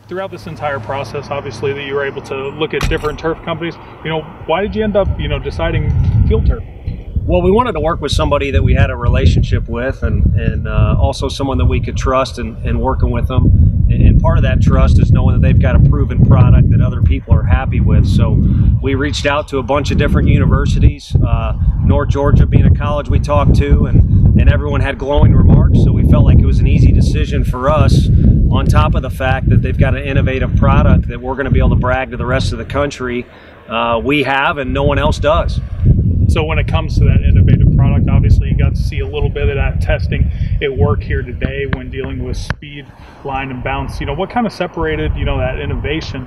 throughout this entire process, obviously, that you were able to look at different turf companies, why did you end up, deciding FieldTurf? Well, we wanted to work with somebody that we had a relationship with, and also someone that we could trust and working with them. And part of that trust is knowing that they've got a proven product that other people are happy with. So we reached out to a bunch of different universities, North Georgia being a college we talked to, and everyone had glowing remarks. So we felt like it was an easy decision for us, on top of the fact that they've got an innovative product that we're going to be able to brag to the rest of the country we have and no one else does. So when it comes to that innovative product, obviously you got to see a little bit of that testing at work here today when dealing with speed, line, and bounce. What kind of separated, that innovation,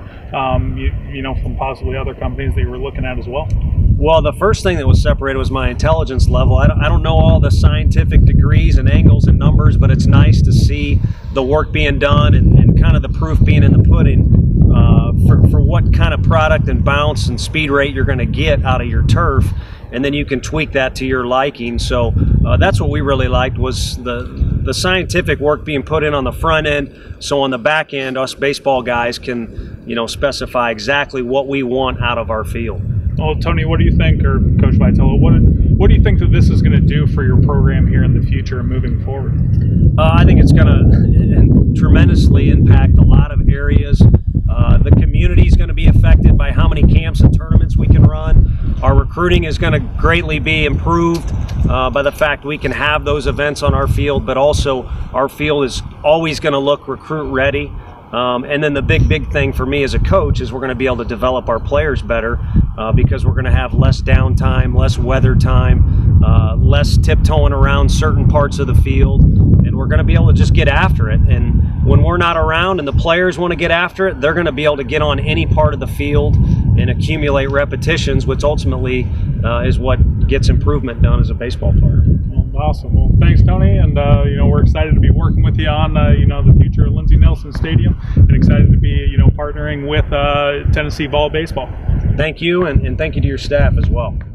from possibly other companies that you were looking at as well? Well, the first thing that was separated was my intelligence level. I don't know all the scientific degrees and angles and numbers, but it's nice to see the work being done and kind of the proof being in the pudding for what kind of product and bounce and speed rate you're going to get out of your turf. And then you can tweak that to your liking. So that's what we really liked, was the scientific work being put in on the front end. So on the back end, us baseball guys can, specify exactly what we want out of our field. Well, Tony, what do you think, or Coach Vitello, what do you think that this is going to do for your program here in the future and moving forward? I think it's going to tremendously impact a lot of areas. The community is going to be affected by how many camps and tournaments we can run. Our recruiting is going to greatly be improved by the fact we can have those events on our field, but also our field is always going to look recruit ready. And then the big thing for me as a coach is we're going to be able to develop our players better because we're going to have less downtime, less weather time, less tiptoeing around certain parts of the field, and we're going to be able to just get after it. And when we're not around and the players want to get after it, they're going to be able to get on any part of the field and accumulate repetitions, which ultimately is what gets improvement done as a baseball player. Well, awesome. Well, thanks, Tony, and we're excited to be working with you on the future of Lindsey Nelson Stadium, and excited to be partnering with Tennessee Ball Baseball. Thank you, and thank you to your staff as well.